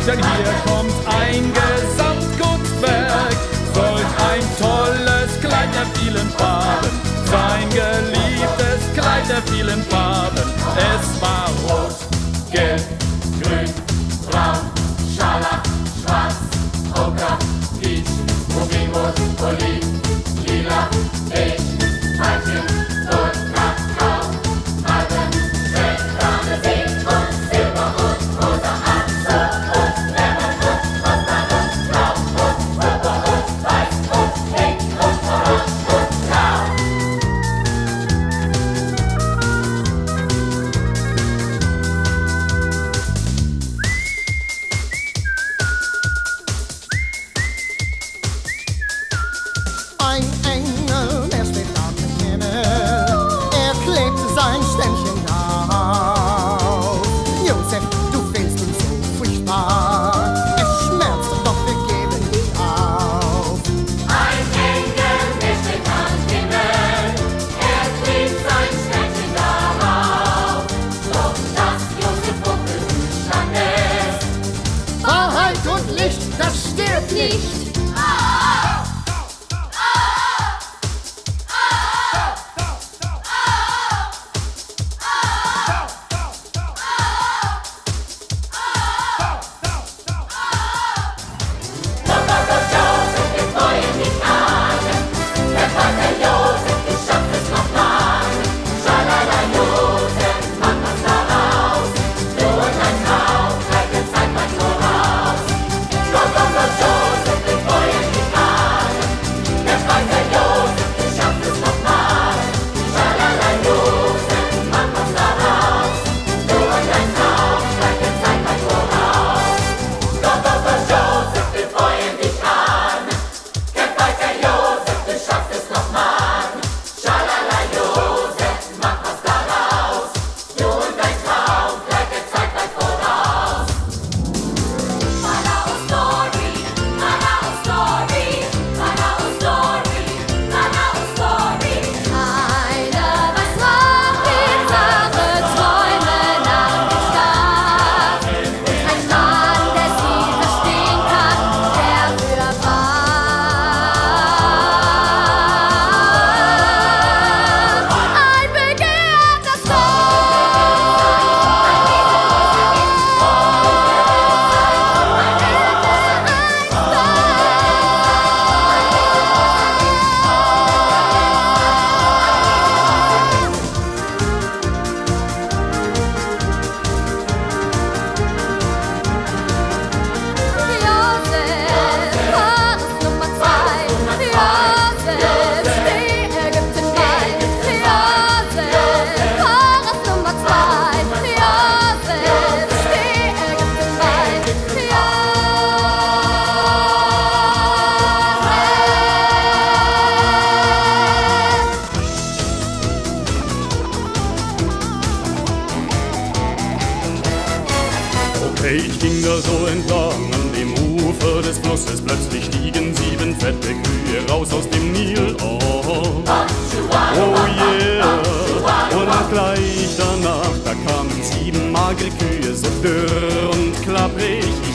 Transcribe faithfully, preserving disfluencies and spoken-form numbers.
denn hier kommt ein Gesamtkunstwerk. Solch ein tolles Kleid der vielen Farben, sein geliebtes Kleid der vielen Farben. Es war rot, gelb, grün, braun, scharlach, schwarz, ocker, peach, rubinrot, oliv, lila, beige, Veilchen und Kakao, Farben, Spektrale, und Silber und rosa, Azur und Lemon und Rostan und Blau und Purpur und Weiß und Pink und Orange und Blau. Ein Engel, der steht am Himmel, er klebt sein Ständchen auf. Josef, du fehlst uns so furchtbar, es schmerzt, doch wir geben nicht auf. Ein Engel, der steht am Himmel, er klebt sein Ständchen darauf. Doch dass Josef unbestanden ist, Wahrheit und Licht, das stirbt nicht. Ich ging da so entlang an dem Ufer des Flusses, plötzlich stiegen sieben fette Kühe raus aus dem Nil. Oh, oh yeah, und gleich danach, da kamen sieben magere Kühe, so dürr und klapprig.